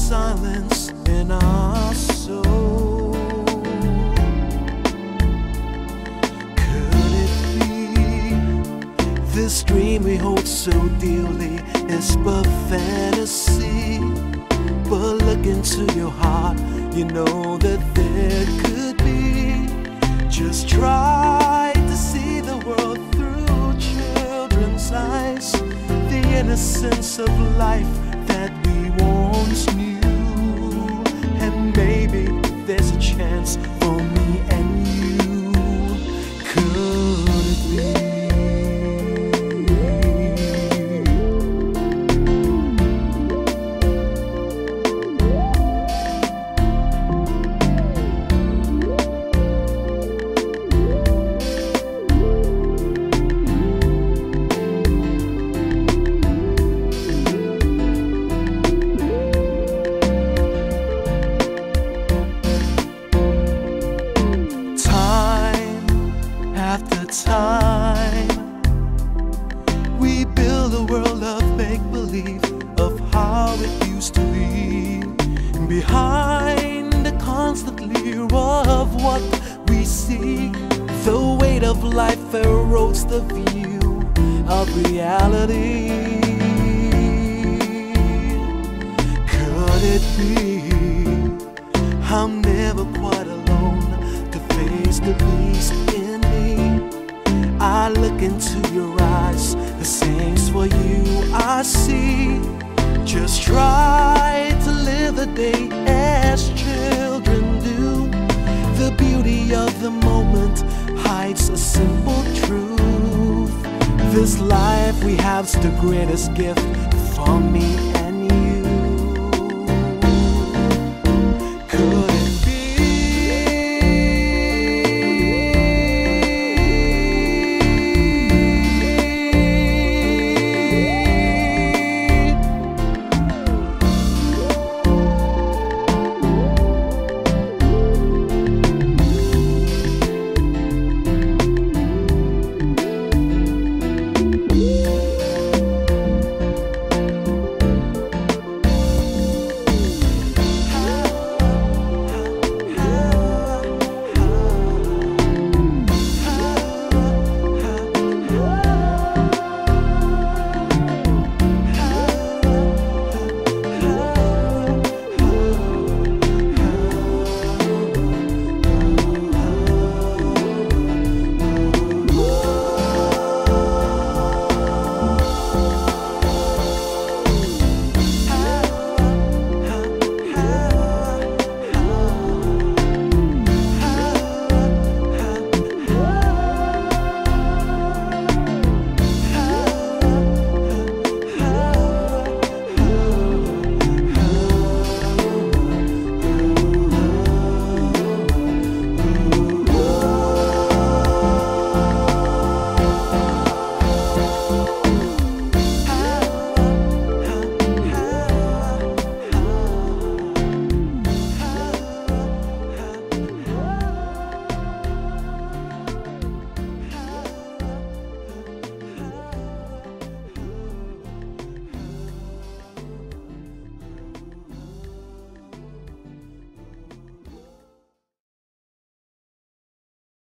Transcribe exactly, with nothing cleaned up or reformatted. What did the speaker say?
silence in our soul. Could it be this dream we hold so dearly is but fantasy? But look into your heart, you know that there could be. Just try to see the world through children's eyes, the innocence of life that we once knew. And maybe there's a chance for me and you. Could it be? After time, we build a world of make-believe of how it used to be. Behind the constant lure of what we see, the weight of life erodes the view of reality. Could it be I'm never quite alone to face the beast in me? I look into your eyes, the same's for you I see. Just try to live the day as children do. The beauty of the moment hides a simple truth. This life we have's the greatest gift for me